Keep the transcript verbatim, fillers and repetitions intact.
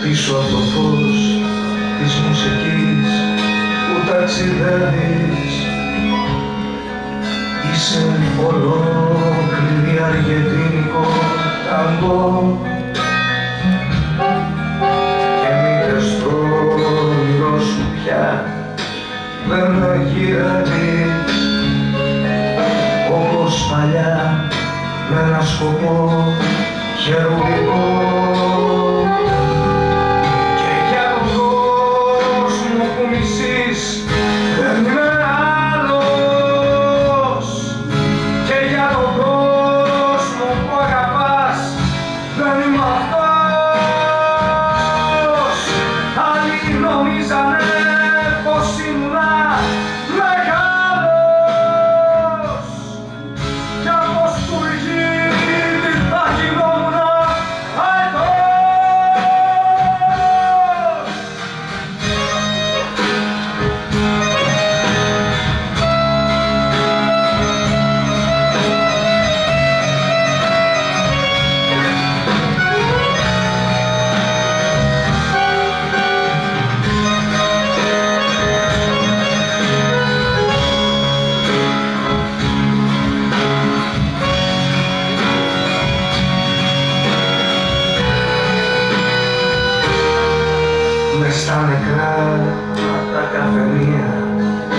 πίσω από το φως της μουσικής που ταξιδεύεις. Είσαι ολόκληρη αργεντίνικο ταγκό και μήτε στο όνειρό σου πια δεν γυρεύεις όπως παλιά με ένα σκοπό χερουβικό. Και για τον κόσμο που μισείς δεν είμαι άλλος, και για τον κόσμο που αγαπάς δεν είμαι αυτός. Άλλοι νομίζανε πως ήμουνα μεγάλος κι από σπουργίτη θα γινόμουνα αετός. Μες στα νεκρά απ' τα καφενεία